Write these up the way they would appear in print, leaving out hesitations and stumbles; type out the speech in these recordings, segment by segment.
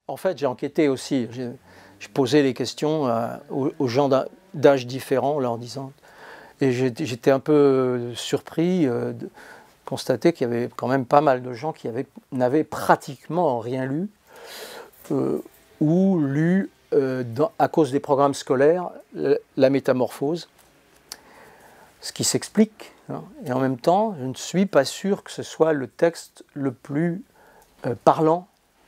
en fait, j'ai enquêté aussi. Je posais des questions aux gens d'âge différents, leur disant. Et j'étais un peu surpris de constater qu'il y avait quand même pas mal de gens qui n'avaient pratiquement rien lu ou lu à cause des programmes scolaires la Métamorphose, ce qui s'explique. Hein. Et en même temps, je ne suis pas sûr que ce soit le texte le plus parlant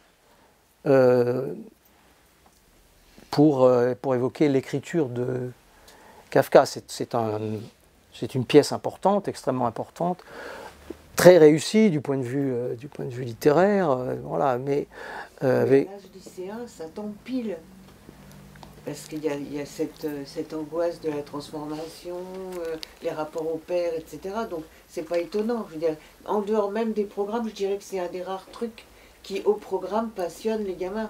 pour évoquer l'écriture de Kafka. C'est une pièce importante, extrêmement importante, très réussie du point de vue littéraire, voilà. Mais l'âge lycéen, ça tombe pile. Parce qu'il y a cette angoisse de la transformation, les rapports au père, etc. Donc c'est pas étonnant. Je veux dire, en dehors même des programmes, je dirais que c'est un des rares trucs qui, au programme, passionne les gamins.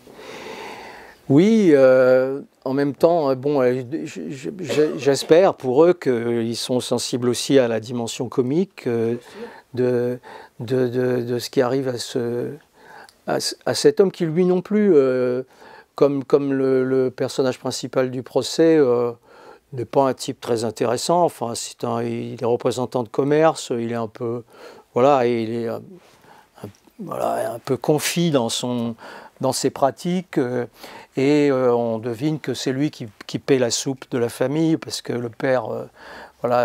Oui, en même temps, bon, j'espère pour eux qu'ils sont sensibles aussi à la dimension comique de ce qui arrive à cet homme qui, lui non plus, comme le personnage principal du procès, n'est pas un type très intéressant. Enfin, il est représentant de commerce, il est un peu, voilà, il est un peu confit dans ses pratiques, et on devine que c'est lui qui paie la soupe de la famille, parce que le père, voilà,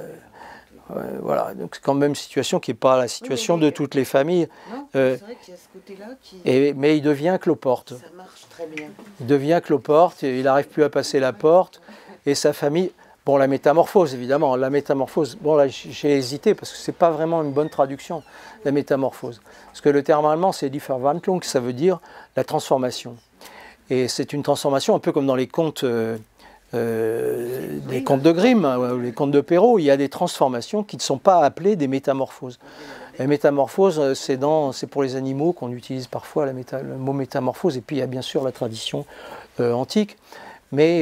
donc c'est quand même une situation qui n'est pas la situation de toutes les familles. Non, c'est vrai qu'il y a ce côté-là mais il devient cloporte. Ça marche très bien. Il devient cloporte, il n'arrive plus à passer la porte, et sa famille... Bon, la métamorphose, évidemment, la métamorphose, bon là j'ai hésité parce que c'est pas vraiment une bonne traduction, la métamorphose. Parce que le terme allemand c'est Die Verwandlung, ça veut dire la transformation. Et c'est une transformation un peu comme dans les contes de Grimm, ou les contes de Perrault, il y a des transformations qui ne sont pas appelées des métamorphoses. La métamorphose, c'est pour les animaux qu'on utilise parfois le mot métamorphose, et puis il y a bien sûr la tradition antique, mais...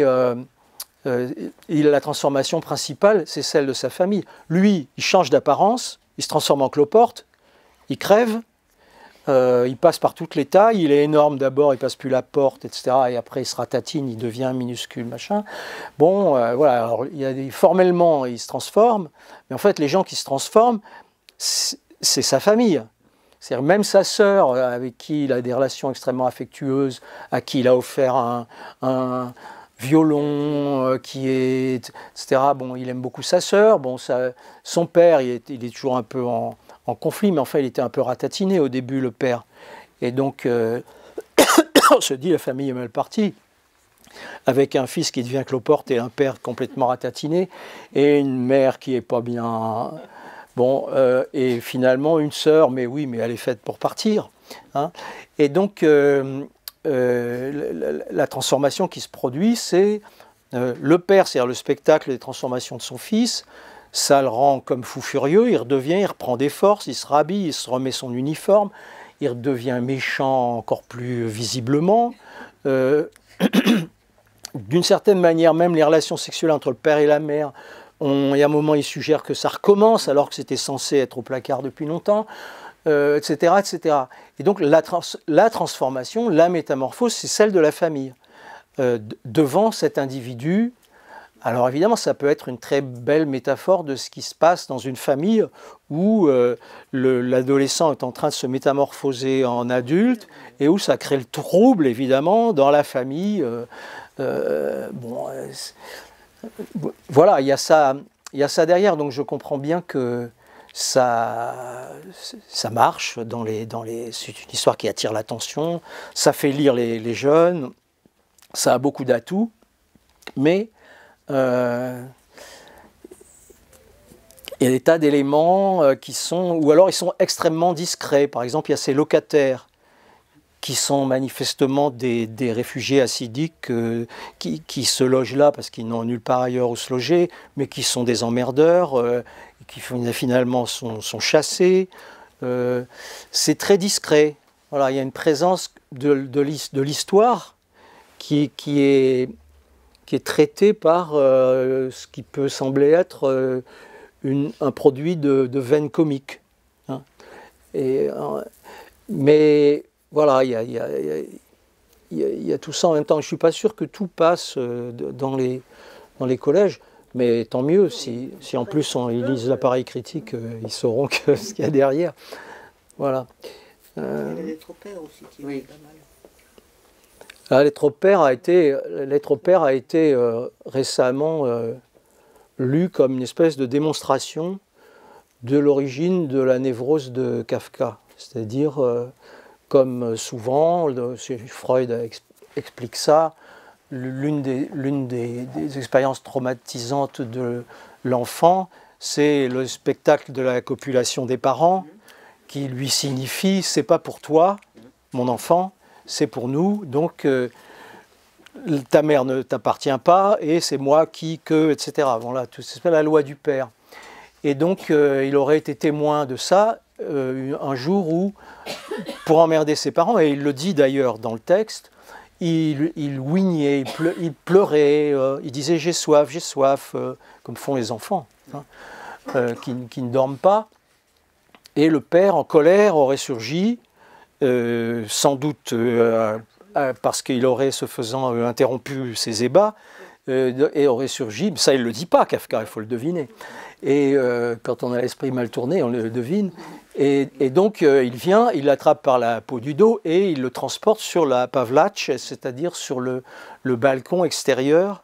la transformation principale, c'est celle de sa famille. Lui, il change d'apparence, il se transforme en cloporte, il crève, il passe par toutes les tailles, il est énorme d'abord, il passe plus la porte, etc. Et après, il se ratatine, il devient minuscule, machin. Bon, voilà, alors, formellement, il se transforme, mais en fait, les gens qui se transforment, c'est sa famille. C'est-à-dire même sa sœur, avec qui il a des relations extrêmement affectueuses, à qui il a offert un violon, etc. Bon, il aime beaucoup sa sœur. Bon, son père, il est toujours un peu en conflit, mais enfin, il était un peu ratatiné au début, le père. Et donc, on se dit, la famille est mal partie, avec un fils qui devient cloporte et un père complètement ratatiné, et une mère qui est pas bien... Bon, et finalement, une sœur, mais oui, mais elle est faite pour partir. Hein. Et donc... la transformation qui se produit, c'est le père, c'est-à-dire le spectacle des transformations de son fils, ça le rend comme fou furieux, il reprend des forces, il se rhabille, il se remet son uniforme, il redevient méchant encore plus visiblement. D'une certaine manière, même les relations sexuelles entre le père et la mère, il y a un moment, il suggère que ça recommence alors que c'était censé être au placard depuis longtemps. Etc., etc. Et donc la transformation, la métamorphose, c'est celle de la famille. Devant cet individu, alors évidemment ça peut être une très belle métaphore de ce qui se passe dans une famille où l'adolescent est en train de se métamorphoser en adulte et où ça crée le trouble évidemment dans la famille. Voilà, il y a ça derrière, donc je comprends bien que ça marche c'est une histoire qui attire l'attention, ça fait lire les jeunes, ça a beaucoup d'atouts, mais il y a des tas d'éléments qui sont, ou alors ils sont extrêmement discrets. Par exemple, il y a ces locataires qui sont manifestement des réfugiés assidiques qui se logent là parce qu'ils n'ont nulle part ailleurs où se loger, mais qui sont des emmerdeurs, qui finalement sont chassés. C'est très discret. Voilà, il y a une présence de l'histoire qui est traitée par ce qui peut sembler être un produit de veine comique. Hein. Mais voilà, il y a y a tout ça en même temps. Je ne suis pas sûr que tout passe dans les collèges, mais tant mieux. Si en plus ils lisent l'appareil critique, ils sauront ce qu'il y a derrière. Voilà. Il y a les lettres au père aussi qui est pas mal. La lettre au père a été récemment lue comme une espèce de démonstration de l'origine de la névrose de Kafka. C'est-à-dire, comme souvent, Freud explique ça, l'une des expériences traumatisantes de l'enfant, c'est le spectacle de la copulation des parents, qui lui signifie « c'est pas pour toi, mon enfant, c'est pour nous, donc ta mère ne t'appartient pas, et c'est moi qui, que, etc. » Voilà, c'est la loi du père. Et donc, il aurait été témoin de ça un jour où, pour emmerder ses parents, et il le dit d'ailleurs dans le texte, il ouignait, il pleurait, il disait « j'ai soif », comme font les enfants, hein, qui ne dorment pas. Et le père, en colère, aurait surgi, sans doute parce qu'il aurait, ce faisant, interrompu ses ébats, et aurait surgi, ça il ne le dit pas, Kafka, il faut le deviner. Et quand on a l'esprit mal tourné, on le devine. Et donc il vient, il l'attrape par la peau du dos et il le transporte sur la pavlatch, c'est-à-dire sur le balcon extérieur,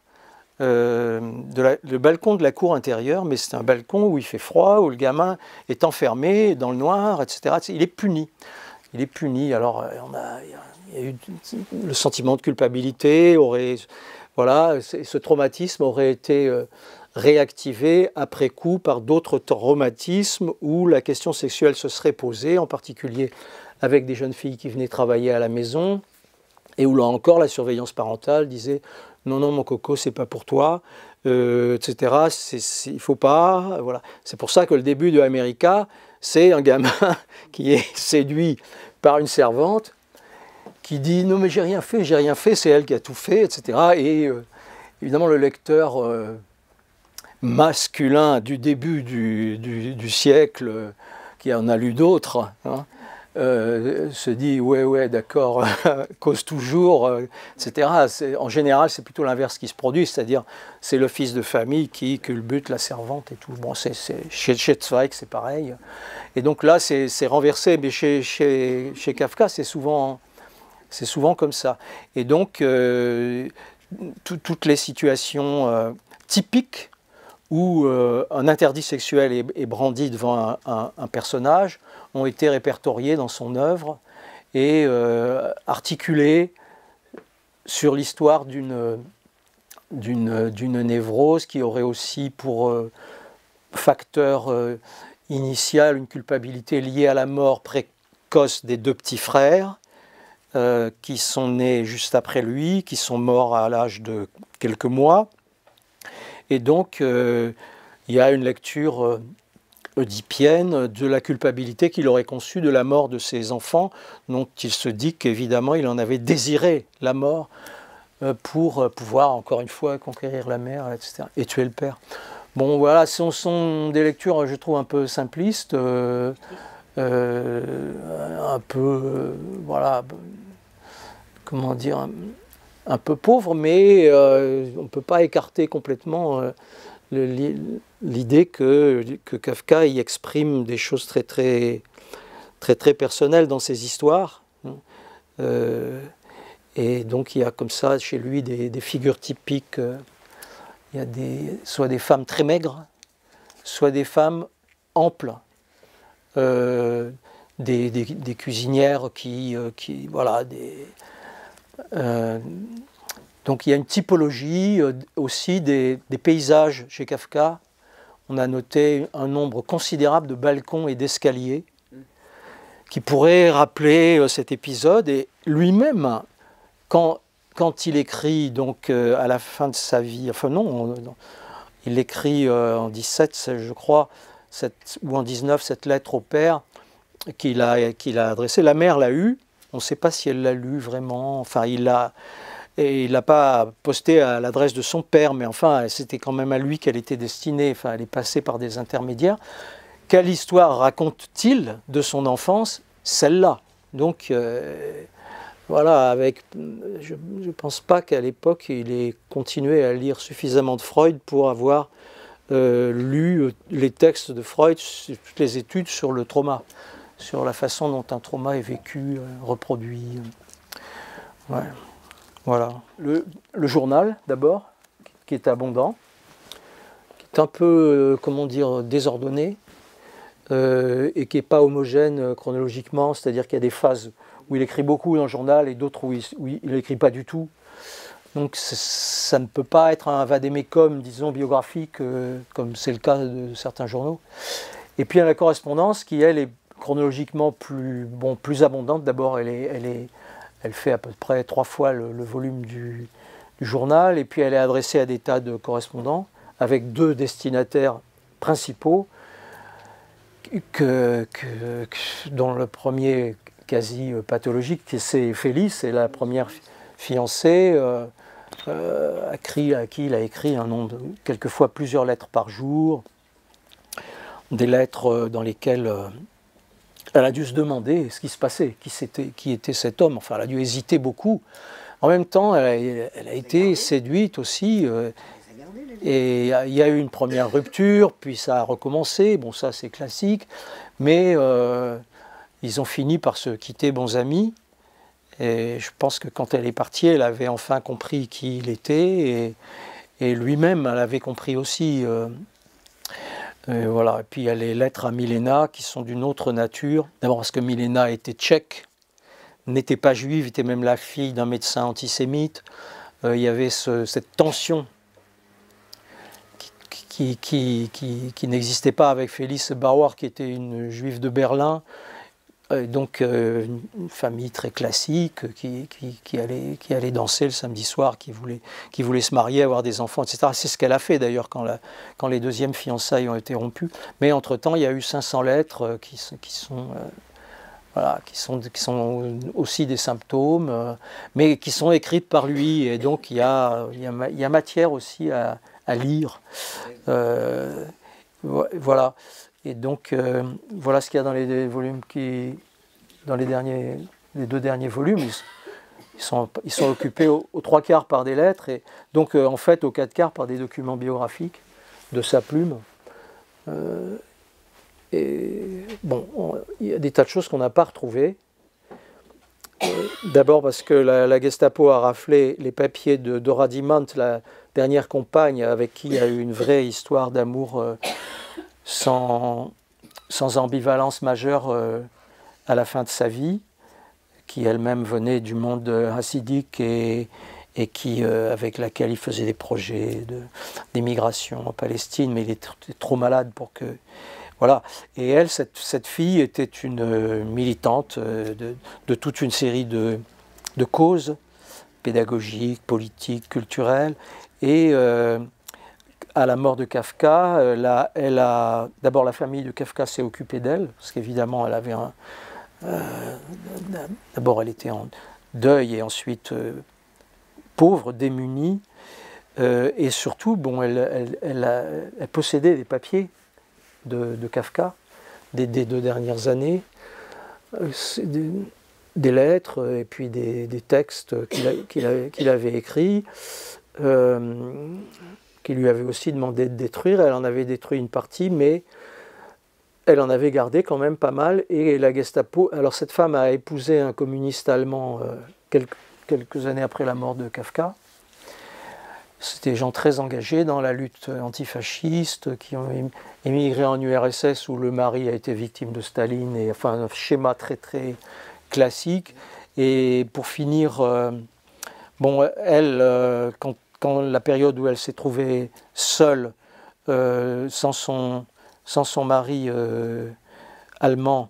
le balcon de la cour intérieure, mais c'est un balcon où il fait froid, où le gamin est enfermé dans le noir, etc. Il est puni. Il est puni. Alors il y a eu le sentiment de culpabilité, voilà, ce traumatisme aurait été réactivé après coup par d'autres traumatismes où la question sexuelle se serait posée, en particulier avec des jeunes filles qui venaient travailler à la maison, et où là encore la surveillance parentale disait « non, non, mon coco, c'est pas pour toi », etc. Il faut pas, voilà. C'est pour ça que le début de America, c'est un gamin qui est séduit par une servante qui dit « non mais j'ai rien fait, c'est elle qui a tout fait », etc. Et évidemment le lecteur masculin du début du siècle, qui en a lu d'autres, hein, se dit ouais d'accord, cause toujours, etc. En général c'est plutôt l'inverse qui se produit, c'est-à-dire c'est le fils de famille qui culbute la servante et tout. Bon, chez Zweig c'est pareil, et donc là c'est renversé, mais chez Kafka c'est souvent comme ça. Et donc toutes les situations typiques où un interdit sexuel est brandi devant un personnage ont été répertoriés dans son œuvre et articulés sur l'histoire d'une névrose qui aurait aussi pour facteur initial une culpabilité liée à la mort précoce des deux petits frères qui sont nés juste après lui, qui sont morts à l'âge de quelques mois. Et donc, il y a une lecture oedipienne de la culpabilité qu'il aurait conçue de la mort de ses enfants, dont il se dit qu'évidemment, il en avait désiré la mort pour pouvoir, encore une fois, conquérir la mère, etc., et tuer le père. Bon, voilà, ce sont des lectures, je trouve, un peu simplistes, un peu, voilà, comment dire, un peu pauvre, mais on ne peut pas écarter complètement l'idée que Kafka y exprime des choses très personnelles dans ses histoires. Et donc il y a comme ça chez lui des figures typiques. Il y a soit des femmes très maigres, soit des femmes amples, des cuisinières qui voilà, donc il y a une typologie aussi des paysages chez Kafka. On a noté un nombre considérable de balcons et d'escaliers qui pourraient rappeler cet épisode. Et lui-même, quand il écrit donc à la fin de sa vie, enfin non, il écrit en 17, je crois, ou en 19, cette lettre au père qu'il a adressée. La mère l'a eue. On ne sait pas si elle l'a lu vraiment. Enfin, il l'a pas postée à l'adresse de son père, mais enfin, c'était quand même à lui qu'elle était destinée. Enfin, elle est passée par des intermédiaires. Quelle histoire raconte-t-il de son enfance? Celle-là. Donc, voilà, je ne pense pas qu'à l'époque il ait continué à lire suffisamment de Freud pour avoir lu les textes de Freud, toutes les études sur le trauma, sur la façon dont un trauma est vécu, reproduit. Ouais. Voilà. Le journal, d'abord, qui est abondant, qui est un peu, comment dire, désordonné, et qui n'est pas homogène chronologiquement, c'est-à-dire qu'il y a des phases où il écrit beaucoup dans le journal et d'autres où il n'écrit pas du tout. Donc ça ne peut pas être un vade-mecum, disons, biographique, comme c'est le cas de certains journaux. Et puis il y a la correspondance qui, elle, est chronologiquement plus abondante. D'abord, elle fait à peu près 3 fois le volume du journal, et puis elle est adressée à des tas de correspondants, avec 2 destinataires principaux, dont le premier quasi pathologique, c'est Félix, c'est la première fiancée, à qui il a écrit quelquefois plusieurs lettres par jour, des lettres dans lesquelles elle a dû se demander ce qui se passait, qui était cet homme. Enfin, elle a dû hésiter beaucoup. En même temps, elle a été séduite aussi. Et il y a eu une première rupture, puis ça a recommencé. Bon, ça c'est classique. Mais ils ont fini par se quitter bons amis. Et je pense que quand elle est partie, elle avait enfin compris qui il était. Et lui-même, elle avait compris aussi. Voilà. Et puis il y a les lettres à Milena qui sont d'une autre nature. D'abord parce que Milena était tchèque, n'était pas juive, était même la fille d'un médecin antisémite. Il y avait cette tension qui n'existait pas avec Félix Bauer, qui était une juive de Berlin. Donc une famille très classique qui allait danser le samedi soir, qui voulait se marier, avoir des enfants, etc. C'est ce qu'elle a fait d'ailleurs quand les deuxièmes fiançailles ont été rompues. Mais entre-temps, il y a eu 500 lettres qui sont aussi des symptômes, mais qui sont écrites par lui. Et donc il y a matière aussi à lire. Voilà. Et donc, voilà ce qu'il y a dans les volumes dans les 2 derniers volumes. Ils sont occupés aux 3 quarts par des lettres, et donc en fait aux 4 quarts par des documents biographiques de sa plume. Et bon, il y a des tas de choses qu'on n'a pas retrouvées. D'abord parce que la Gestapo a raflé les papiers de Dora Dimant, la dernière compagne avec qui il y a eu une vraie histoire d'amour sans ambivalence majeure à la fin de sa vie, qui elle-même venait du monde hassidique et qui, avec laquelle il faisait des projets d'émigration en Palestine, mais il était trop malade pour que... Voilà. Et elle, cette fille, était une militante de toute une série de causes pédagogiques, politiques, culturelles, et à la mort de Kafka, d'abord la famille de Kafka s'est occupée d'elle, parce qu'évidemment elle avait d'abord elle était en deuil et ensuite pauvre, démunie, et surtout bon, elle possédait des papiers de Kafka des 2 dernières années, des lettres et puis des textes qu'il avait écrits, qui lui avait aussi demandé de détruire. Elle en avait détruit une partie, mais elle en avait gardé quand même pas mal. Et la Gestapo... Alors cette femme a épousé un communiste allemand quelques années après la mort de Kafka. C'était des gens très engagés dans la lutte antifasciste, qui ont émigré en URSS où le mari a été victime de Staline, et enfin un schéma très très classique. Et pour finir, bon, elle, quand la période où elle s'est trouvée seule, sans son mari allemand,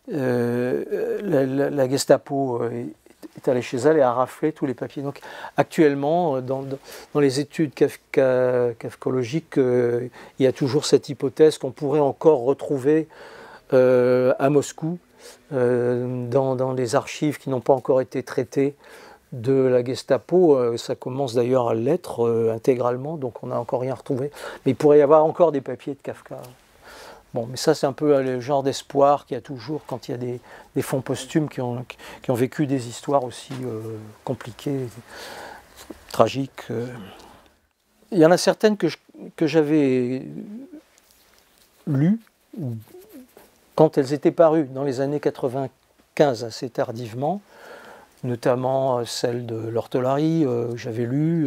la Gestapo est allée chez elle et a raflé tous les papiers. Donc actuellement, dans les études kafkologiques, il y a toujours cette hypothèse qu'on pourrait encore retrouver à Moscou, dans les archives qui n'ont pas encore été traitées de la Gestapo. Ça commence d'ailleurs à l'être intégralement, donc on n'a encore rien retrouvé. Mais il pourrait y avoir encore des papiers de Kafka Bon, mais ça c'est un peu le genre d'espoir qu'il y a toujours quand il y a des fonds posthumes qui ont vécu des histoires aussi compliquées, tragiques. Il y en a certaines que j'avais lues quand elles étaient parues dans les années 95 assez tardivement, notamment celle de l'Ortolari, j'avais lu.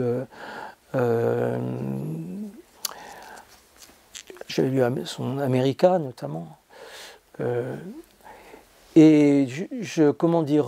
J'avais lu son America notamment. Et comment dire,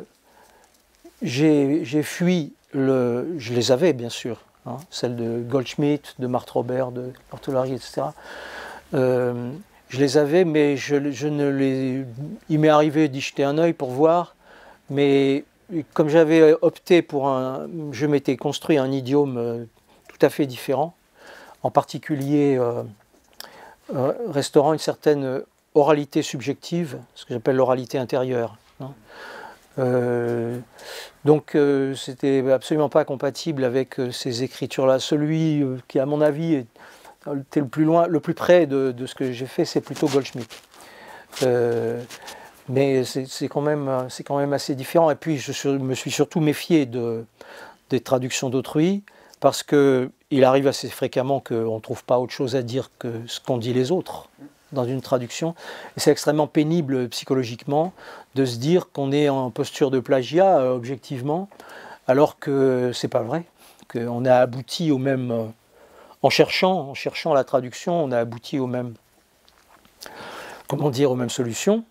j'ai fui je les avais bien sûr, hein, celle de Goldschmidt, de Marthe Robert, de Ortolari, etc. Je les avais, mais il m'est arrivé d'y jeter un œil pour voir, mais comme j'avais opté je m'étais construit un idiome tout à fait différent, en particulier restaurant une certaine oralité subjective, ce que j'appelle l'oralité intérieure. Hein. Donc c'était absolument pas compatible avec ces écritures-là. Celui qui, à mon avis, était le plus près de ce que j'ai fait, c'est plutôt Goldschmidt. Mais c'est quand même assez différent. Et puis je me suis surtout méfié des traductions d'autrui, parce qu'il arrive assez fréquemment qu'on ne trouve pas autre chose à dire que ce qu'ont dit les autres dans une traduction. Et c'est extrêmement pénible psychologiquement de se dire qu'on est en posture de plagiat, objectivement, alors que c'est pas vrai, qu'on a abouti au même... En cherchant la traduction, on a abouti aux mêmes solutions.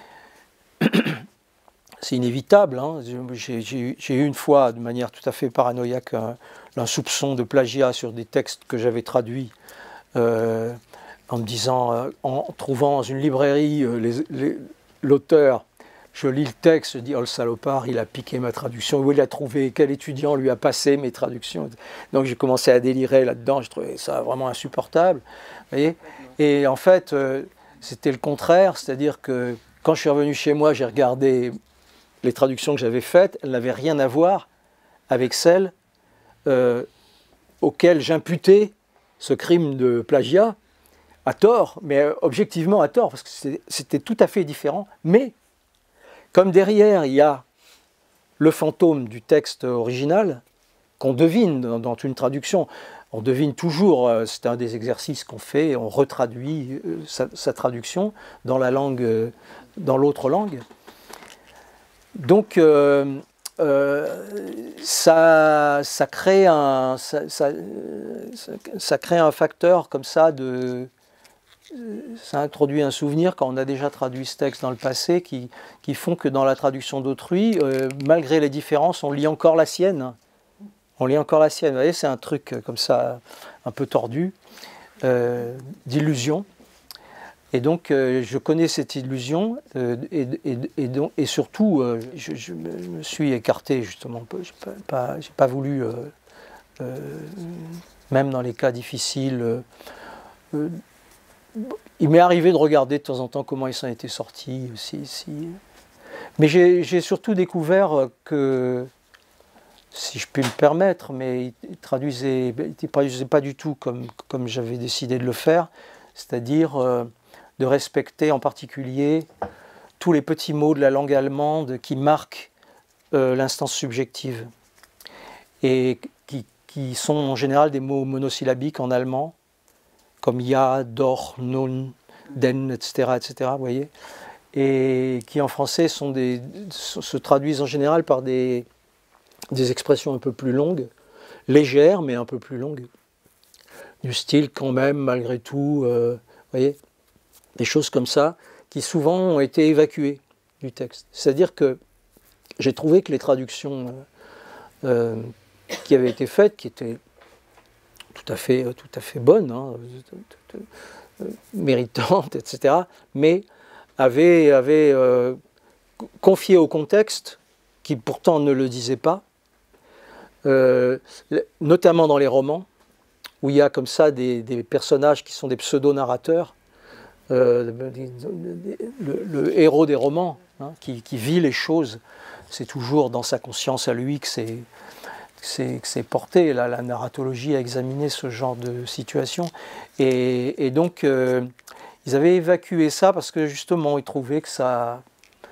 C'est inévitable. Hein. J'ai eu une fois, de manière tout à fait paranoïaque, un soupçon de plagiat sur des textes que j'avais traduits, en me disant, en trouvant dans une librairie l'auteur, je lis le texte, je dis « Oh le salopard, il a piqué ma traduction, où il a trouvé, quel étudiant lui a passé mes traductions ?» Donc j'ai commencé à délirer là-dedans, je trouvais ça vraiment insupportable. Vous voyez ? Et en fait, c'était le contraire, c'est-à-dire que quand je suis revenu chez moi, j'ai regardé les traductions que j'avais faites, elles n'avaient rien à voir avec celles auxquelles j'imputais ce crime de plagiat, à tort, mais objectivement à tort, parce que c'était tout à fait différent. Mais comme derrière, il y a le fantôme du texte original, qu'on devine dans une traduction, on devine toujours, c'est un des exercices qu'on fait, on retraduit sa traduction dans dans l'autre langue. Donc ça crée un facteur comme ça ça introduit un souvenir quand on a déjà traduit ce texte dans le passé qui font que dans la traduction d'autrui, malgré les différences, on lit encore la sienne. On lit encore la sienne. Vous voyez, c'est un truc comme ça, un peu tordu, d'illusion. Et donc, je connais cette illusion, et surtout, je me suis écarté, justement. J'ai pas voulu, même dans les cas difficiles, il m'est arrivé de regarder de temps en temps comment il s'en était sorti. Mais j'ai surtout découvert que, si je puis me permettre, mais il ne traduisait pas du tout comme j'avais décidé de le faire, c'est-à-dire de respecter en particulier tous les petits mots de la langue allemande qui marquent l'instance subjective et qui sont en général des mots monosyllabiques en allemand, comme ja, doch, nun, den, etc., etc., vous voyez, et qui en français se traduisent en général par des expressions un peu plus longues, légères, mais un peu plus longues, du style quand même, malgré tout, vous voyez, des choses comme ça, qui souvent ont été évacuées du texte. C'est-à-dire que j'ai trouvé que les traductions qui avaient été faites, qui étaient tout à fait bonnes, hein, méritantes, etc., mais avaient confié au contexte, qui pourtant ne le disait pas, notamment dans les romans, où il y a comme ça des personnages qui sont des pseudo-narrateurs, le héros des romans, hein, qui vit les choses, c'est toujours dans sa conscience à lui que c'est porté. La narratologie a examiné ce genre de situation. Et donc, ils avaient évacué ça parce que justement ils trouvaient que ça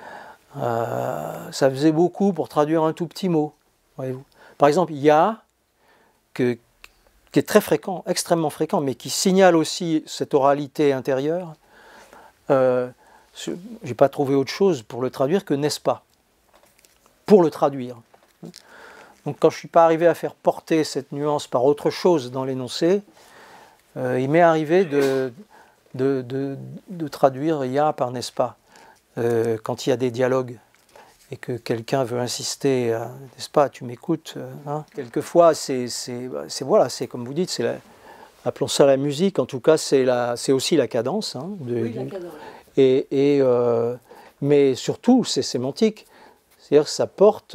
faisait beaucoup pour traduire un tout petit mot, voyez-vous. Par exemple, ya, qui est très fréquent, extrêmement fréquent, mais qui signale aussi cette oralité intérieure. Je n'ai pas trouvé autre chose pour le traduire que n'est-ce pas, pour le traduire. Donc quand je ne suis pas arrivé à faire porter cette nuance par autre chose dans l'énoncé, il m'est arrivé de traduire ya par n'est-ce pas, quand il y a des dialogues et que quelqu'un veut insister, n'est-ce pas, tu m'écoutes, hein. Quelquefois, c'est comme vous dites, appelons ça la musique, en tout cas, c'est aussi la cadence. Hein, oui, la cadence. Mais surtout, c'est sémantique. C'est-à-dire que ça porte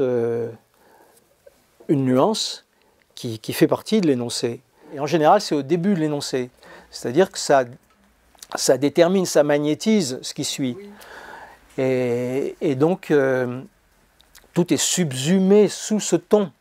une nuance qui fait partie de l'énoncé. Et en général, c'est au début de l'énoncé. C'est-à-dire que ça détermine, ça magnétise ce qui suit. Oui. Et donc, tout est subsumé sous ce ton.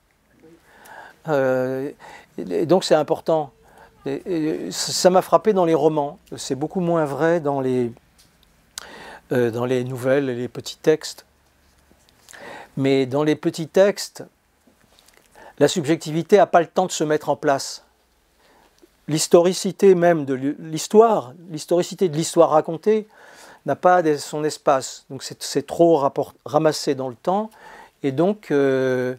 Et donc, c'est important. Ça m'a frappé dans les romans. C'est beaucoup moins vrai dans les nouvelles et les petits textes. Mais dans les petits textes, la subjectivité n'a pas le temps de se mettre en place. L'historicité même de l'histoire, l'historicité de l'histoire racontée, n'a pas son espace. Donc c'est trop ramassé dans le temps. Et donc, bon,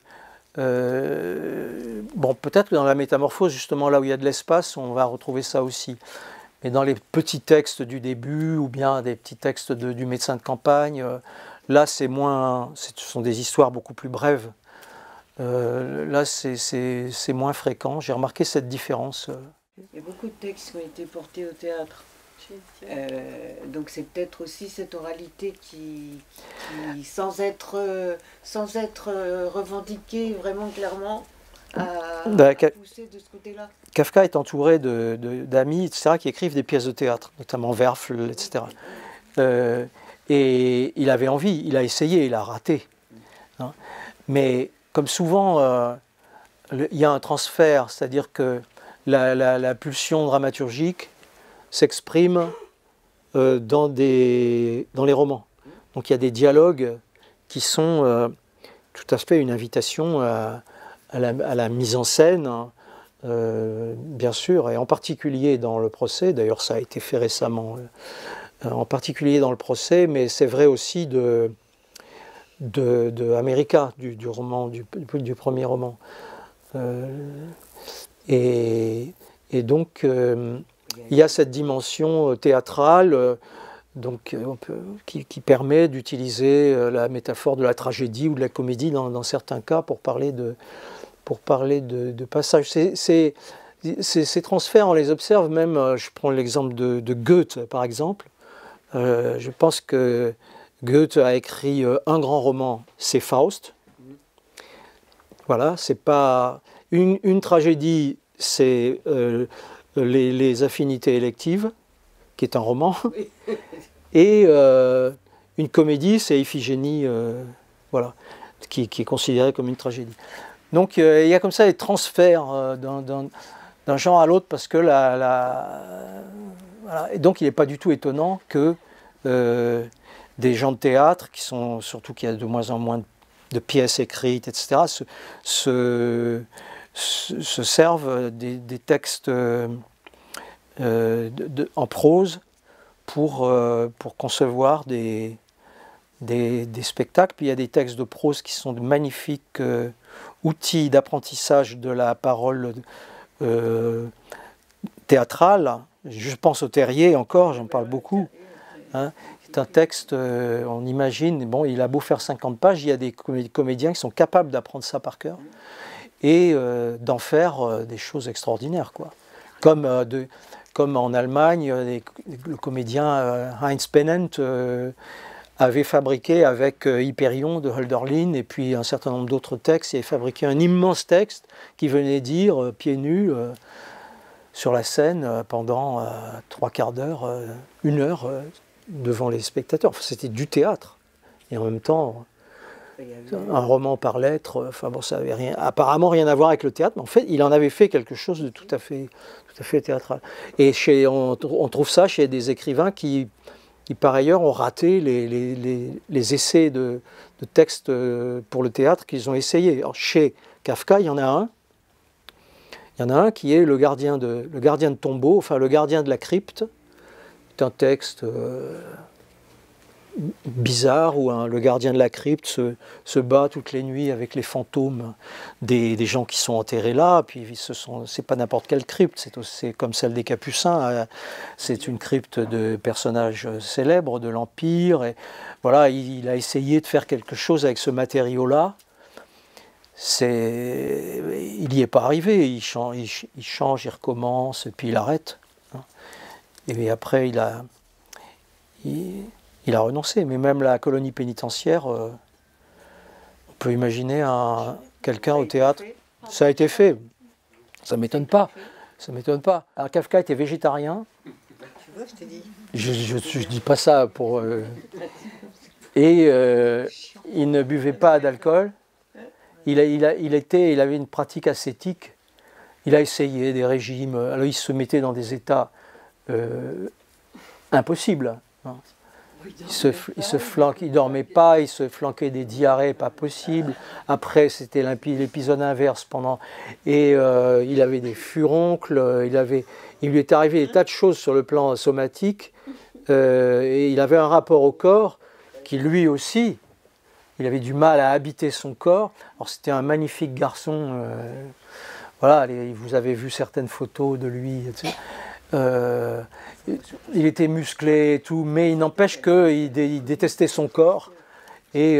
peut-être que dans la métamorphose, justement là où il y a de l'espace, on va retrouver ça aussi. Mais dans les petits textes du début, ou bien des petits textes du médecin de campagne, là c'est moins, ce sont des histoires beaucoup plus brèves. Là c'est moins fréquent. J'ai remarqué cette différence. Il y a beaucoup de textes qui ont été portés au théâtre. Donc c'est peut-être aussi cette oralité qui sans être revendiquée vraiment clairement, a poussé de ce côté-là. Kafka est entouré d'amis, etc., qui écrivent des pièces de théâtre, notamment Werfel, etc. Et il avait envie, il a essayé, il a raté. Hein. Mais comme souvent, il y a un transfert, c'est-à-dire que la pulsion dramaturgique s'exprime dans les romans. Donc il y a des dialogues qui sont tout à fait une invitation à la mise en scène, hein, bien sûr, et en particulier dans le procès, d'ailleurs ça a été fait récemment, en particulier dans le procès, mais c'est vrai aussi de America, du roman, du premier roman. Et donc, il y a cette dimension théâtrale donc, qui permet d'utiliser la métaphore de la tragédie ou de la comédie dans certains cas pour parler de passages. Ces transferts, on les observe même, je prends l'exemple de Goethe par exemple. Je pense que Goethe a écrit un grand roman, c'est Faust. Voilà, c'est pas une tragédie, c'est les affinités électives, qui est un roman, et une comédie, c'est Iphigénie, voilà, qui est considérée comme une tragédie. Donc il y a comme ça des transferts d'un genre à l'autre, parce que voilà. Et donc il n'est pas du tout étonnant que des gens de théâtre, surtout qu'il y a de moins en moins de pièces écrites, etc., se servent des textes en prose pour concevoir des spectacles. Puis il y a des textes de prose qui sont de magnifiques outils d'apprentissage de la parole théâtrale. Je pense au Terrier encore, j'en parle beaucoup. Hein. C'est un texte, on imagine, bon, il a beau faire 50 pages, il y a des comédiens qui sont capables d'apprendre ça par cœur et d'en faire des choses extraordinaires, quoi. Comme en Allemagne, le comédien Heinz Pennant avait fabriqué avec Hyperion de Hölderlin et puis un certain nombre d'autres textes, il avait fabriqué un immense texte qui venait dire, pieds nus, sur la scène pendant 3/4 d'heure, 1 heure, devant les spectateurs. Enfin, c'était du théâtre. Et en même temps, un roman par lettre. Enfin bon, ça avait rien, apparemment rien à voir avec le théâtre, mais en fait, il en avait fait quelque chose de tout à fait théâtral. Et on trouve ça chez des écrivains qui par ailleurs ont raté les essais de textes pour le théâtre qu'ils ont essayé. Alors, chez Kafka, il y en a un. Il y en a un qui est le gardien de tombeau, enfin le gardien de la crypte. C'est un texte bizarre où le gardien de la crypte se bat toutes les nuits avec les fantômes des gens qui sont enterrés là. Puis c'est pas n'importe quelle crypte, c'est comme celle des Capucins. C'est une crypte de personnages célèbres de l'Empire. Et voilà, il a essayé de faire quelque chose avec ce matériau-là. Il n'y est pas arrivé. Il change, il recommence, et puis il arrête. Et après, il a renoncé. Mais même la colonie pénitentiaire, on peut imaginer quelqu'un au théâtre. Ça a été fait. Ça ne m'étonne pas. Ça m'étonne pas. Alors Kafka était végétarien. Tu vois, je t'ai dit. Je ne dis pas ça pour... Et il ne buvait pas d'alcool. Il avait une pratique ascétique. Il a essayé des régimes. Alors il se mettait dans des états impossibles. Hein. Il dormait pas, il se flanquait des diarrhées pas possibles. Après, c'était l'épisode inverse et il avait des furoncles. Il lui est arrivé des tas de choses sur le plan somatique. Et il avait un rapport au corps qui lui aussi, il avait du mal à habiter son corps. Alors c'était un magnifique garçon. Voilà, vous avez vu certaines photos de lui. Etc. Il était musclé et tout, mais il n'empêche qu'il détestait son corps. Et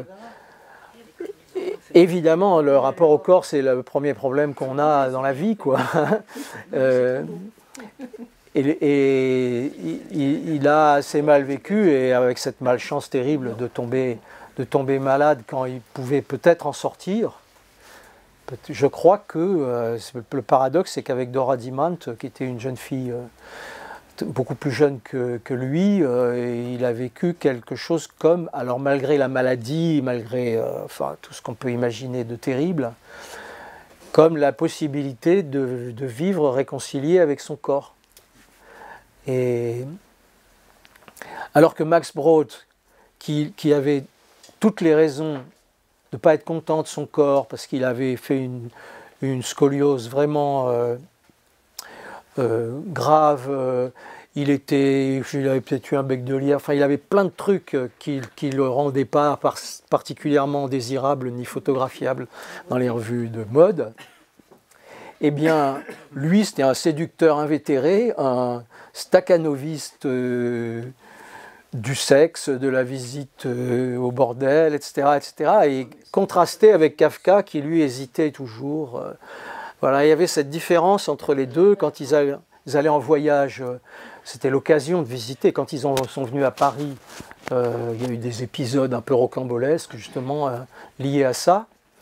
évidemment, le rapport au corps, c'est le premier problème qu'on a dans la vie, quoi. Et il a assez mal vécu, et avec cette malchance terrible de tomber malade quand il pouvait peut-être en sortir. Je crois que le paradoxe, c'est qu'avec Dora Dimant, qui était une jeune fille beaucoup plus jeune que lui, il a vécu quelque chose comme, alors malgré la maladie, malgré tout ce qu'on peut imaginer de terrible, comme la possibilité de vivre réconcilié avec son corps. Et alors que Max Brod, qui avait toutes les raisons de ne pas être content de son corps, parce qu'il avait fait une scoliose vraiment grave, il avait peut-être eu un bec de lierre, enfin il avait plein de trucs qui le rendaient pas particulièrement désirable ni photographiable dans les revues de mode. Eh bien, lui, c'était un séducteur invétéré, un stakhanoviste du sexe, de la visite au bordel, etc., etc., et contrasté avec Kafka, qui lui hésitait toujours. Voilà, il y avait cette différence entre les deux. Quand ils allaient en voyage, c'était l'occasion de visiter. Quand ils sont venus à Paris, il y a eu des épisodes un peu rocambolesques, justement, liés à ça.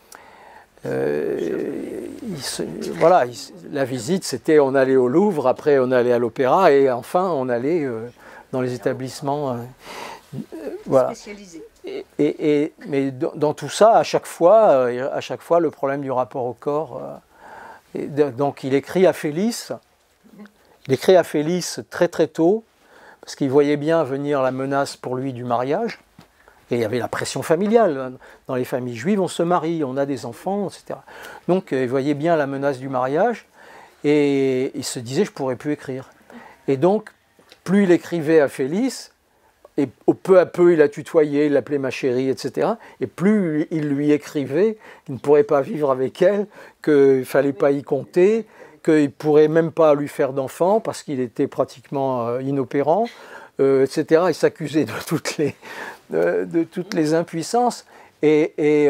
La visite, c'était on allait au Louvre, après on allait à l'Opéra, et enfin on allait dans les établissements voilà. Spécialisés. Mais dans tout ça, à chaque fois, le problème du rapport au corps. Donc il écrit à Félix. Il écrit à Félix très très tôt, parce qu'il voyait bien venir la menace pour lui du mariage. Et il y avait la pression familiale. Dans les familles juives, on se marie, on a des enfants, etc. Donc il voyait bien la menace du mariage, et il se disait, je ne pourrais plus écrire. Et donc, plus il écrivait à Félix, et peu à peu il a tutoyé, il l'appelait ma chérie, etc. Et plus il lui écrivait qu'il ne pourrait pas vivre avec elle, qu'il ne fallait pas y compter, qu'il ne pourrait même pas lui faire d'enfants, parce qu'il était pratiquement inopérant, etc. Il s'accusait de toutes les impuissances. Et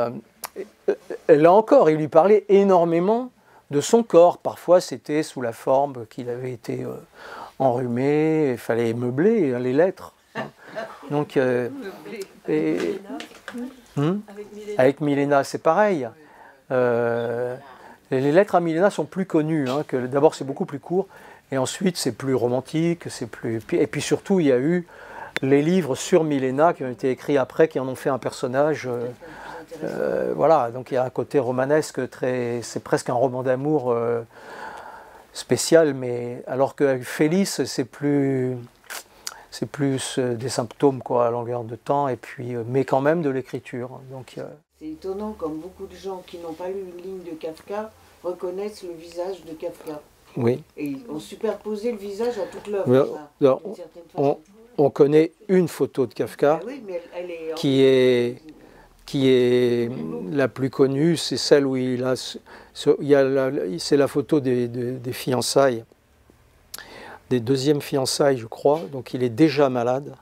là encore, il lui parlait énormément de son corps. Parfois, c'était sous la forme qu'il avait été enrhumé, il fallait meubler les lettres. Donc, avec Milena, c'est pareil. Les lettres à Milena sont plus connues. D'abord, c'est beaucoup plus court, et ensuite, c'est plus romantique. Et puis surtout, il y a eu les livres sur Milena qui ont été écrits après, qui en ont fait un personnage. Voilà, donc il y a un côté romanesque, c'est presque un roman d'amour spécial, mais alors que Félix, c'est plus des symptômes quoi, à longueur de temps, et puis, mais quand même de l'écriture. C'est étonnant comme beaucoup de gens qui n'ont pas lu une ligne de Kafka reconnaissent le visage de Kafka. Oui. Et ils ont superposé le visage à toute l'œuvre. On connaît une photo de Kafka oui, mais elle est qui est la plus connue, c'est celle où c'est la photo des fiançailles, des deuxièmes fiançailles, je crois. Donc il est déjà malade.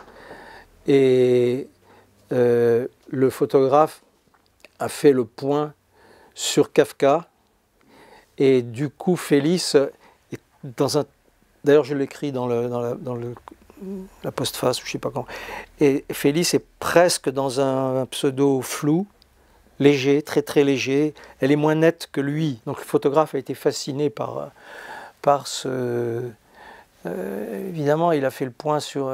Et le photographe a fait le point sur Kafka. Et du coup, Félix, d'ailleurs je l'écris dans la postface, je ne sais pas quand. Et Félix est presque dans un pseudo flou, léger, très très léger. Elle est moins nette que lui. Donc le photographe a été fasciné par ce... évidemment, il a fait le point sur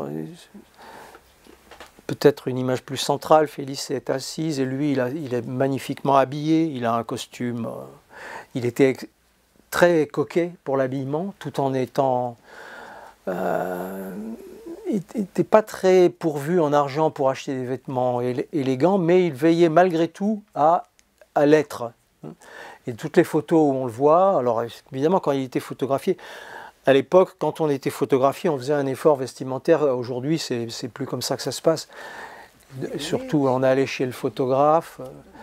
peut-être une image plus centrale. Félix est assise et lui, il est magnifiquement habillé. Il a un costume... il était très coquet pour l'habillement, tout en étant... il n'était pas très pourvu en argent pour acheter des vêtements élégants, mais il veillait malgré tout à l'être. Et toutes les photos où on le voit, alors évidemment quand il était photographié, à l'époque quand on était photographié on faisait un effort vestimentaire, aujourd'hui c'est plus comme ça que ça se passe. Surtout on allait chez le photographe.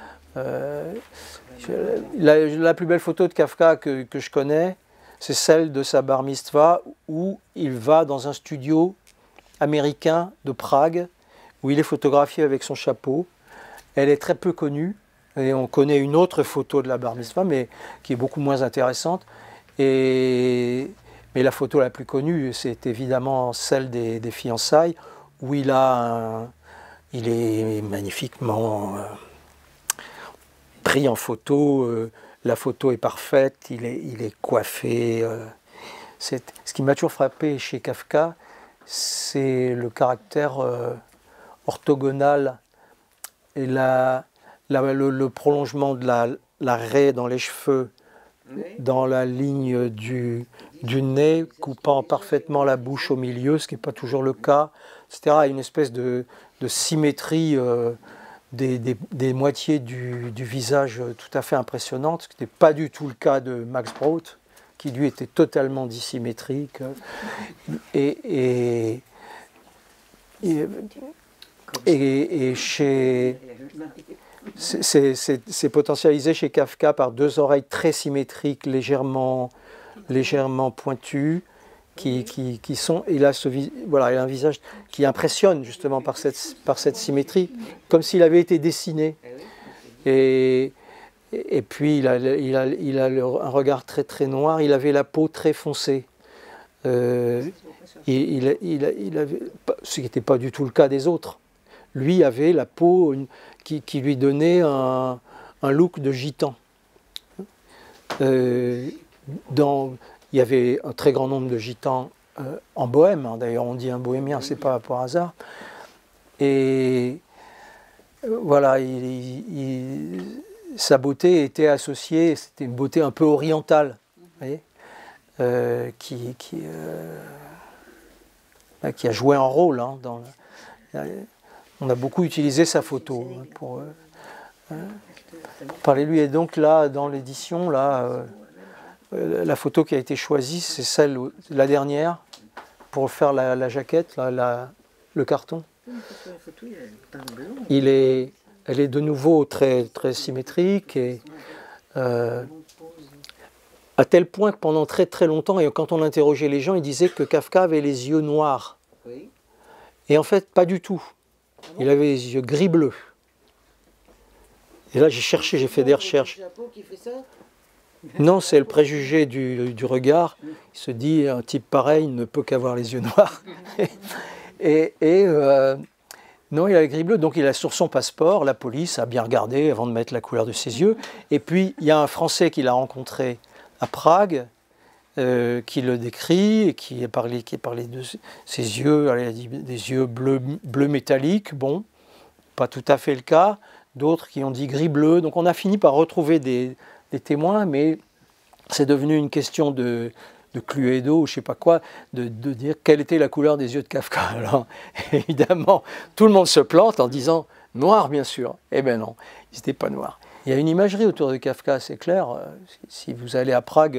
La plus belle photo de Kafka que je connais, c'est celle de sa bar mitzvah où il va dans un studio américain de Prague où il est photographié avec son chapeau. Elle est très peu connue et on connaît une autre photo de la bar mitzvah mais qui est beaucoup moins intéressante. Mais la photo la plus connue, c'est évidemment celle des fiançailles où il est magnifiquement pris en photo. La photo est parfaite, il est coiffé. Ce qui m'a toujours frappé chez Kafka, c'est le caractère orthogonal et le prolongement de la raie dans les cheveux, dans la ligne du nez, coupant parfaitement la bouche au milieu, ce qui n'est pas toujours le cas, etc. Une espèce de symétrie des moitiés du visage tout à fait impressionnante, ce qui n'était pas du tout le cas de Max Brod, qui lui était totalement dissymétrique. Et c'est potentialisé chez Kafka par deux oreilles très symétriques, légèrement pointues, qui sont, il a un visage qui impressionne justement par cette symétrie, comme s'il avait été dessiné. Et puis il a un regard très très noir, il avait la peau très foncée. Il avait, ce qui n'était pas du tout le cas des autres. Lui avait la peau qui lui donnait un look de gitan. Il y avait un très grand nombre de gitans en Bohème, hein. D'ailleurs on dit un bohémien, c'est pas par hasard. Et voilà, sa beauté était associée, c'était une beauté un peu orientale, vous voyez, qui a joué un rôle. Hein, on a beaucoup utilisé sa photo pour parler de lui. Et donc là, dans l'édition, la photo qui a été choisie, c'est la dernière, pour faire la jaquette, le carton. Elle est de nouveau très, très symétrique, et à tel point que pendant très très longtemps, et quand on interrogeait les gens, ils disaient que Kafka avait les yeux noirs. Et en fait, pas du tout. Il avait les yeux gris-bleu. Et là, j'ai fait des recherches. Non, c'est le préjugé du regard. Il se dit, un type pareil ne peut qu'avoir les yeux noirs. Non, il a les gris bleus, donc il a sur son passeport, la police a bien regardé avant de mettre la couleur de ses yeux. Et puis, il y a un Français qu'il a rencontré à Prague, qui le décrit et qui est parlé de ses yeux, elle a dit des yeux bleu métallique, bon, pas tout à fait le cas, d'autres qui ont dit gris-bleu, donc on a fini par retrouver des témoins, mais c'est devenu une question de Cluedo ou je ne sais pas quoi, de dire quelle était la couleur des yeux de Kafka. Alors, évidemment, tout le monde se plante en disant noir, bien sûr. Eh bien non, ils n'étaient pas noirs. Il y a une imagerie autour de Kafka, c'est clair. Si vous allez à Prague,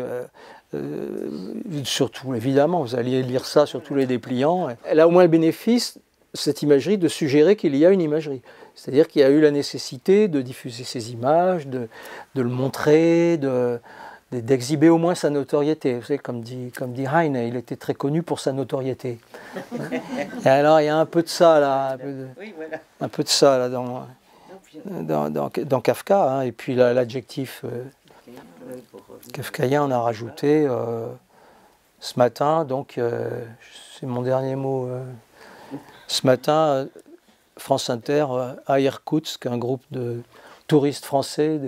surtout, évidemment, vous alliez lire ça sur tous les dépliants. Elle a au moins le bénéfice, cette imagerie, de suggérer qu'il y a une imagerie. C'est-à-dire qu'il y a eu la nécessité de diffuser ces images, de le montrer, d'exhiber au moins sa notoriété. Vous savez, comme dit Heine, il était très connu pour sa notoriété. Et alors, il y a un peu de ça, là, un peu de ça, là, dans Kafka, hein. Et puis l'adjectif kafkaïen, on a rajouté ce matin, donc c'est mon dernier mot. Ce matin, France Inter, à Irkoutsk, un groupe de touristes français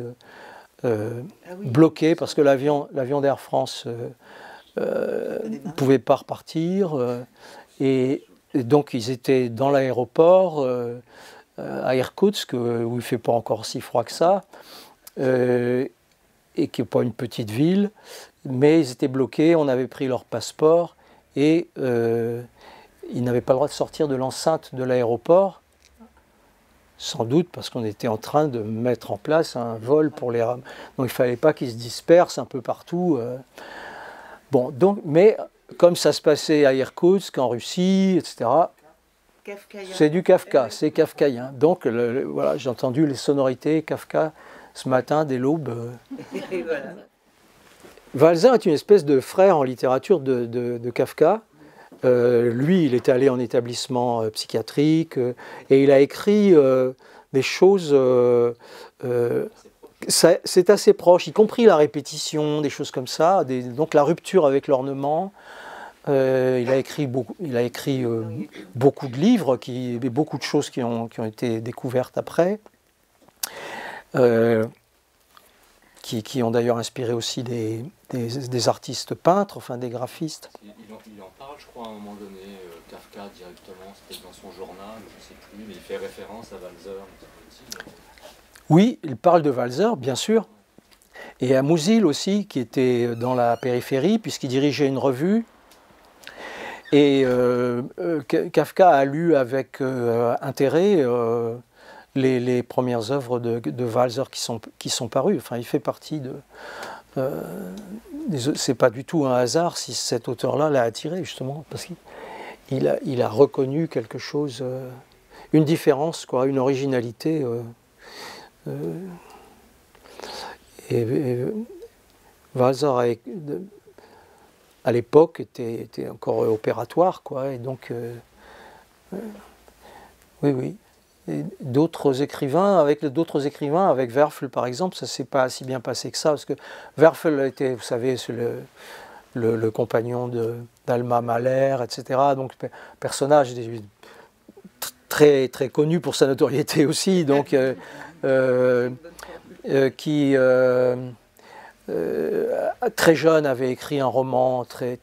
bloqués parce que l'avion d'Air France ne pouvait pas repartir. Et donc ils étaient dans l'aéroport à Irkoutsk, où il ne fait pas encore si froid que ça, et qui n'est pas une petite ville, mais ils étaient bloqués, on avait pris leur passeport et ils n'avaient pas le droit de sortir de l'enceinte de l'aéroport, sans doute parce qu'on était en train de mettre en place un vol pour les rames. Donc il ne fallait pas qu'ils se dispersent un peu partout. Bon, donc, mais comme ça se passait à Irkoutsk, en Russie, etc., c'est du Kafka, c'est kafkaïen. Donc voilà, j'ai entendu les sonorités Kafka ce matin dès l'aube. Voilà. Walser est une espèce de frère en littérature de Kafka. Lui, il est allé en établissement psychiatrique et il a écrit des choses, c'est assez proche, y compris la répétition, des choses comme ça, donc la rupture avec l'ornement. Il a écrit beaucoup de livres, beaucoup de choses qui ont été découvertes après, qui ont d'ailleurs inspiré aussi des artistes peintres, enfin des graphistes. Il en parle, je crois, à un moment donné, Kafka directement, c'était dans son journal, je ne sais plus, mais il fait référence à Walser. Oui, il parle de Walser, bien sûr, et à Musil aussi, qui était dans la périphérie, puisqu'il dirigeait une revue. Et Kafka a lu avec intérêt les premières œuvres de Walser qui sont parues. Enfin, il fait partie de... c'est pas du tout un hasard si cet auteur-là l'a attiré, justement, parce qu'il a reconnu quelque chose, une différence, quoi, une originalité. Et Walser à l'époque était encore opératoire, quoi, et donc oui. D'autres écrivains, avec Werfel par exemple, ça ne s'est pas si bien passé que ça, parce que Werfel était, vous savez, le compagnon d'Alma Mahler, etc. Donc personnage très, très connu pour sa notoriété aussi, donc qui très jeune avait écrit un roman très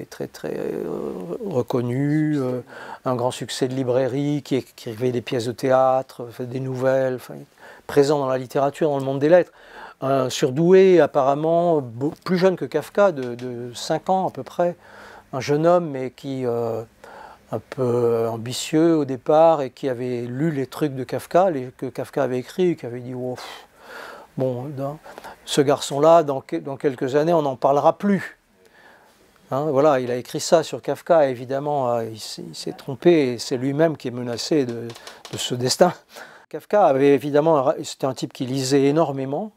reconnu, un grand succès de librairie, qui écrivait des pièces de théâtre, des nouvelles, enfin, présent dans la littérature, dans le monde des lettres. Un surdoué apparemment, plus jeune que Kafka, de 5 ans à peu près, un jeune homme mais qui un peu ambitieux au départ et qui avait lu les trucs de Kafka, que Kafka avait écrit, qui avait dit oh, bon, ce garçon-là, dans quelques années, on n'en parlera plus. Hein, voilà, il a écrit ça sur Kafka, évidemment, il s'est trompé, et c'est lui-même qui est menacé de ce destin. Kafka avait évidemment, c'était un type qui lisait énormément,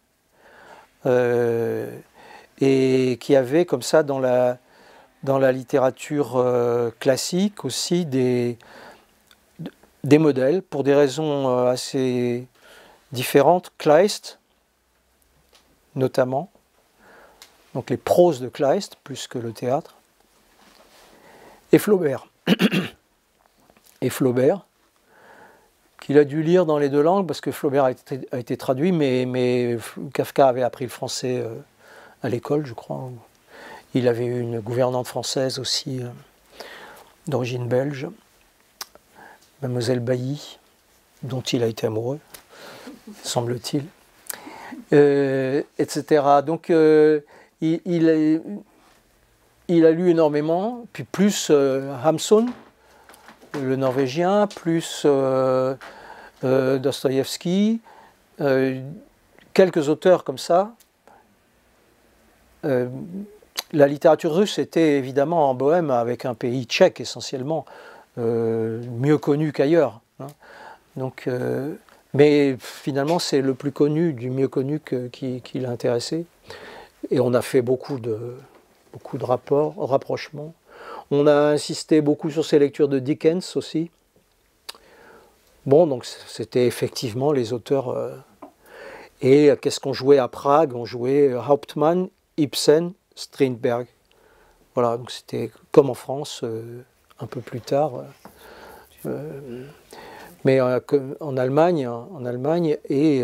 et qui avait comme ça dans la littérature classique aussi des modèles, pour des raisons assez différentes. Kleist, notamment, donc les proses de Kleist, plus que le théâtre, et Flaubert. Et Flaubert, qu'il a dû lire dans les deux langues, parce que Flaubert a été traduit, mais Kafka avait appris le français à l'école, je crois. Il avait eu une gouvernante française aussi, d'origine belge, Mademoiselle Bailly, dont il a été amoureux, semble-t-il, etc. Donc il a lu énormément, puis plus Hamsun, le Norvégien, plus Dostoïevski, quelques auteurs comme ça. La littérature russe était évidemment en Bohème, avec un pays tchèque essentiellement, mieux connu qu'ailleurs. Hein. Donc, mais finalement, c'est le plus connu du mieux connu qui l'a intéressé. Et on a fait beaucoup de rapprochements. On a insisté beaucoup sur ses lectures de Dickens aussi. Bon, donc c'était effectivement les auteurs. Et qu'est-ce qu'on jouait à Prague? On jouait Hauptmann, Ibsen, Strindberg. Voilà, donc c'était comme en France, un peu plus tard. Mais en Allemagne et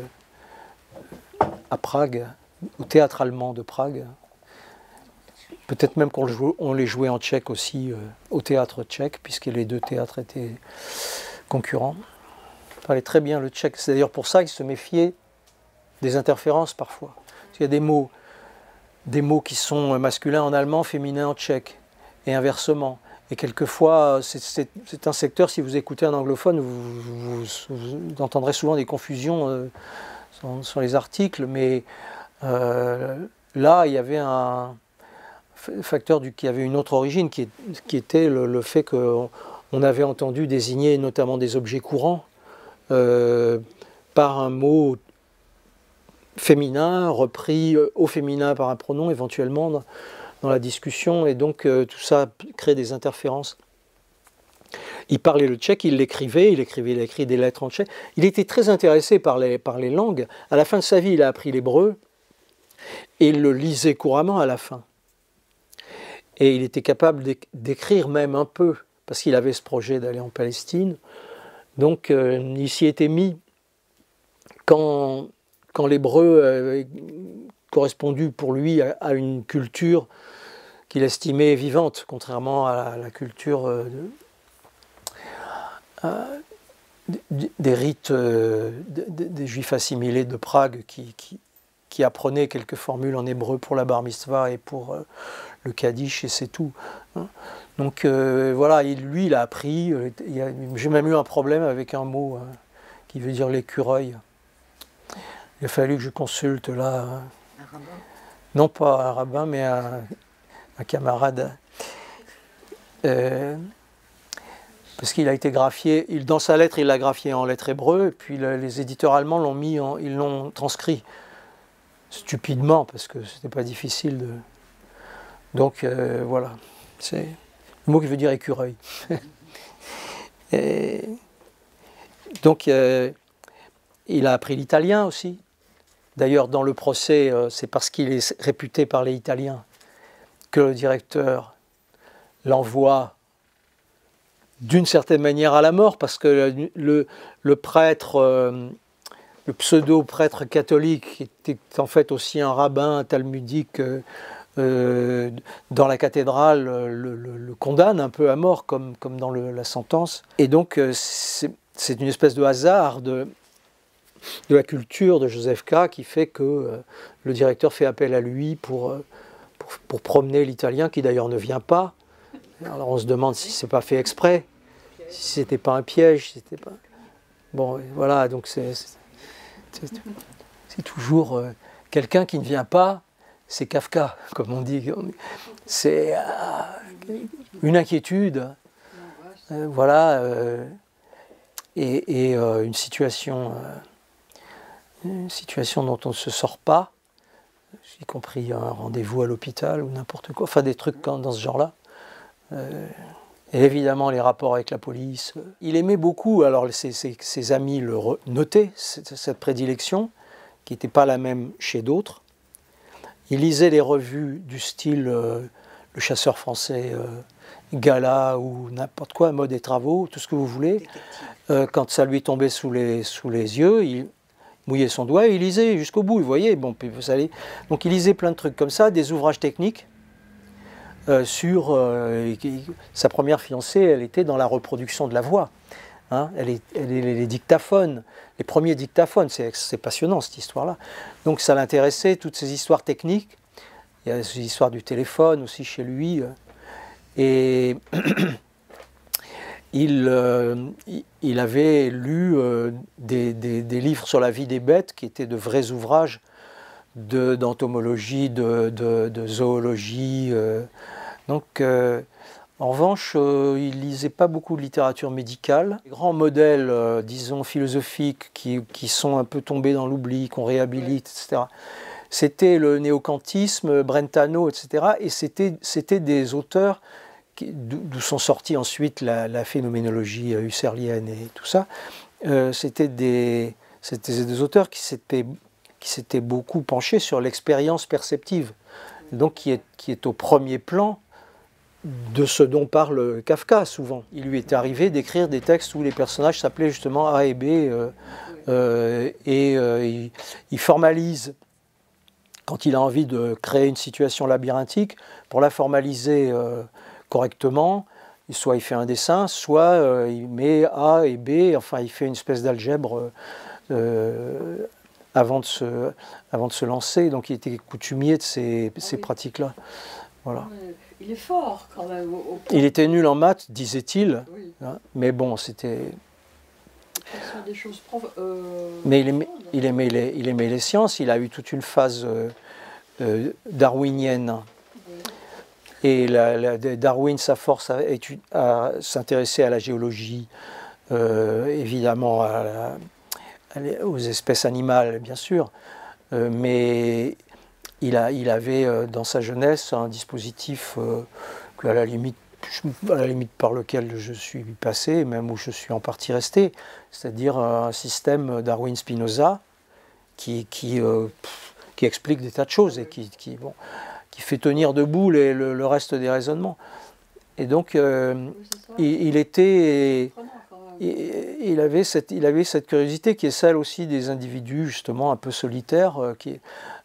à Prague, au théâtre allemand de Prague. Peut-être même qu'on les jouait en tchèque aussi, au théâtre tchèque, puisque les deux théâtres étaient concurrents. Il parlait très bien le tchèque. C'est d'ailleurs pour ça qu'il se méfiait des interférences parfois. Parce qu'il y a des mots qui sont masculins en allemand, féminins en tchèque, et inversement. Et quelquefois, c'est un secteur, si vous écoutez un anglophone, vous entendrez souvent des confusions sur les articles, mais là, il y avait un facteur qui avait une autre origine, qui était le fait qu'on avait entendu désigner notamment des objets courants par un mot féminin, repris au féminin par un pronom éventuellement dans la discussion, et donc tout ça crée des interférences. Il parlait le tchèque, il a écrit des lettres en tchèque. Il était très intéressé par les langues. À la fin de sa vie, il a appris l'hébreu et il le lisait couramment à la fin. Et il était capable d'écrire même un peu, parce qu'il avait ce projet d'aller en Palestine. Donc il s'y était mis quand l'hébreu correspondu pour lui à une culture qu'il estimait vivante, contrairement à la culture des rites des juifs assimilés de Prague qui apprenaient quelques formules en hébreu pour la bar mitzvah et pour le kaddish, et c'est tout. Hein. Donc voilà, lui il a appris. J'ai même eu un problème avec un mot qui veut dire l'écureuil. Il a fallu que je consulte là. Un rabbin? Non pas un rabbin, mais un camarade. Parce qu'il a été graphié, dans sa lettre il l'a graphié en lettres hébreu, et puis les éditeurs allemands ils l'ont transcrit stupidement, parce que c'était pas difficile de... Donc voilà, c'est le mot qui veut dire écureuil. Donc il a appris l'italien aussi. D'ailleurs, dans le procès, c'est parce qu'il est réputé par les Italiens que le directeur l'envoie d'une certaine manière à la mort, parce que le prêtre, le pseudo-prêtre catholique, qui était en fait aussi un rabbin talmudique dans la cathédrale, le condamne un peu à mort, comme dans la sentence. Et donc, c'est une espèce de hasard de la culture de Joseph K. qui fait que le directeur fait appel à lui pour promener l'Italien, qui d'ailleurs ne vient pas. Alors on se demande si c'est pas fait exprès, si c'était pas un piège, si c'était pas... Bon, voilà, donc c'est toujours quelqu'un qui ne vient pas, c'est Kafka, comme on dit. C'est une inquiétude, voilà, et une situation dont on ne se sort pas, y compris un rendez-vous à l'hôpital ou n'importe quoi, enfin des trucs dans ce genre-là. Et évidemment les rapports avec la police. Il aimait beaucoup, alors ses amis le notaient, cette prédilection, qui n'était pas la même chez d'autres. Il lisait les revues du style Le Chasseur français, Gala ou n'importe quoi, Mode et Travaux, tout ce que vous voulez. Quand ça lui tombait sous les yeux, il mouillait son doigt et il lisait jusqu'au bout, vous voyez. Bon, puis vous allez... Donc il lisait plein de trucs comme ça, des ouvrages techniques, sa première fiancée, elle était dans la reproduction de la voix. Hein, les dictaphones, les premiers dictaphones, c'est passionnant cette histoire-là. Donc ça l'intéressait, toutes ces histoires techniques. Il y a ces histoires du téléphone aussi chez lui. Et il avait lu des livres sur la vie des bêtes qui étaient de vrais ouvrages d'entomologie, de zoologie. En revanche, il lisait pas beaucoup de littérature médicale. Les grands modèles, disons, philosophiques qui sont un peu tombés dans l'oubli, qu'on réhabilite, etc., c'était le néocantisme, Brentano, etc. Et c'était des auteurs d'où sont sortis ensuite la phénoménologie husserlienne et tout ça. C'était des auteurs qui s'étaient beaucoup penchés sur l'expérience perceptive, donc qui est au premier plan de ce dont parle Kafka souvent. Il lui est arrivé d'écrire des textes où les personnages s'appelaient justement A et B, il formalise, quand il a envie de créer une situation labyrinthique, pour la formaliser correctement, soit il fait un dessin, soit il met A et B, enfin il fait une espèce d'algèbre avant de se lancer, donc il était coutumier de ces pratiques-là. Voilà. Il est fort quand même. Il était nul en maths, disait-il, oui. Hein, mais bon, c'était... Des choses mais il aimait les sciences, il a eu toute une phase darwinienne. Oui. Et Darwin, sa force à s'intéresser à la géologie, évidemment aux espèces animales, bien sûr, mais il avait dans sa jeunesse un dispositif à la limite par lequel je suis passé, même où je suis en partie resté, c'est-à-dire un système Darwin-Spinoza qui explique des tas de choses et qui fait tenir debout le reste des raisonnements. Et donc il avait cette curiosité qui est celle aussi des individus justement un peu solitaires qui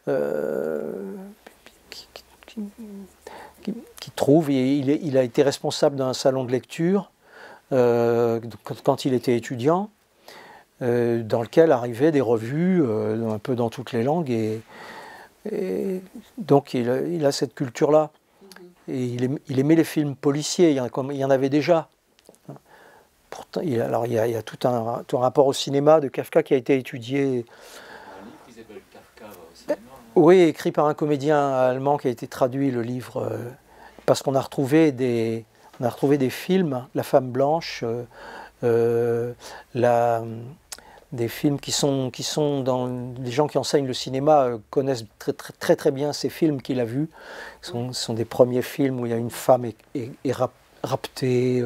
trouve, il a été responsable d'un salon de lecture quand il était étudiant, dans lequel arrivaient des revues un peu dans toutes les langues, et donc il a cette culture-là. Et il aimait les films policiers, il y en avait déjà. Pourtant, il y a tout un rapport au cinéma de Kafka qui a été étudié. Oui, écrit par un comédien allemand qui a été traduit, le livre, parce qu'on a retrouvé des films, La Femme Blanche, des films qui sont dans... Les gens qui enseignent le cinéma connaissent très très bien ces films qu'il a vus. Ce sont des premiers films où il y a une femme est raptée,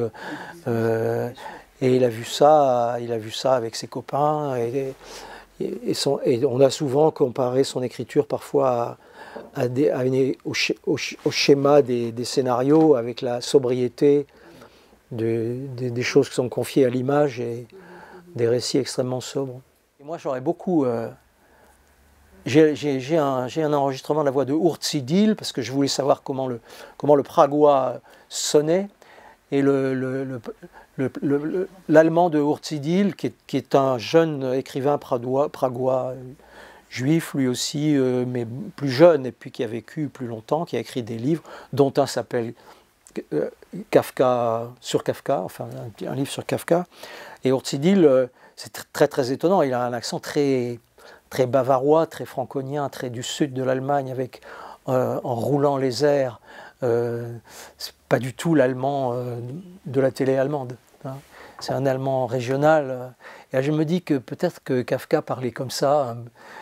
et il a vu ça avec ses copains, et on a souvent comparé son écriture parfois au schéma des scénarios, avec la sobriété des choses qui sont confiées à l'image et des récits extrêmement sobres. Et moi j'aurais beaucoup... J'ai un enregistrement de la voix de Urtsidil, parce que je voulais savoir comment le pragois sonnait, et l'allemand de Urtsidil, qui est un jeune écrivain pragois juif, lui aussi, mais plus jeune, et puis qui a vécu plus longtemps, qui a écrit des livres, dont un s'appelle Kafka, sur Kafka, enfin un livre sur Kafka. Et Urtsidil, c'est très très étonnant, il a un accent très, très bavarois, très franconien, très du sud de l'Allemagne, avec en roulant les airs. C'est pas du tout l'allemand de la télé allemande, hein. C'est un allemand régional. Et là, je me dis que peut-être que Kafka parlait comme ça,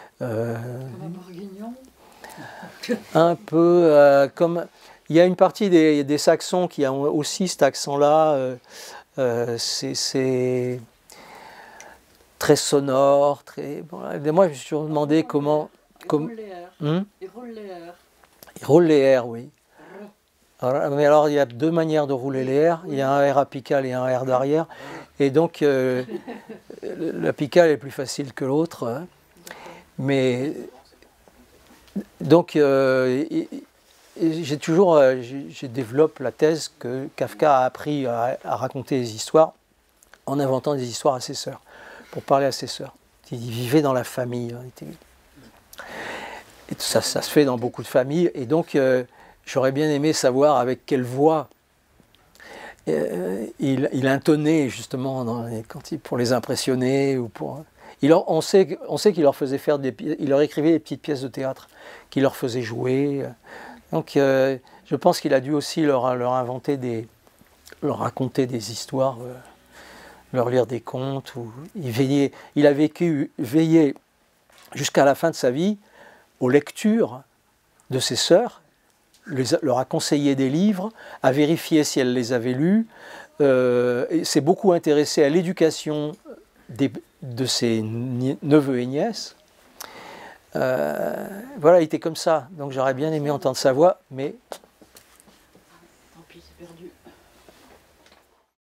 un peu comme... Il y a une partie des Saxons qui ont aussi cet accent-là, c'est très sonore, très... Bon, moi, je me suis toujours demandé comment... Il roule les airs. Il roule les airs, oui. Mais alors, il y a deux manières de rouler les airs. Il y a un R apical et un R d'arrière. Et donc, l'apical est plus facile que l'autre. Hein. Mais, donc, j'ai toujours, je développe la thèse que Kafka a appris à raconter des histoires en inventant des histoires à ses sœurs, pour parler à ses sœurs. Il vivait dans la famille. Et ça se fait dans beaucoup de familles. Et donc, j'aurais bien aimé savoir avec quelle voix il intonnait justement pour les impressionner. On sait qu'il leur faisait faire il leur écrivait des petites pièces de théâtre qu'il leur faisait jouer. Donc, je pense qu'il a dû aussi leur leur raconter des histoires, leur lire des contes. Il a veillé jusqu'à la fin de sa vie aux lectures de ses sœurs, leur a conseillé des livres, a vérifié si elles les avaient lus, s'est beaucoup intéressé à l'éducation de ses neveux et nièces. Voilà, il était comme ça. Donc j'aurais bien aimé entendre sa voix, mais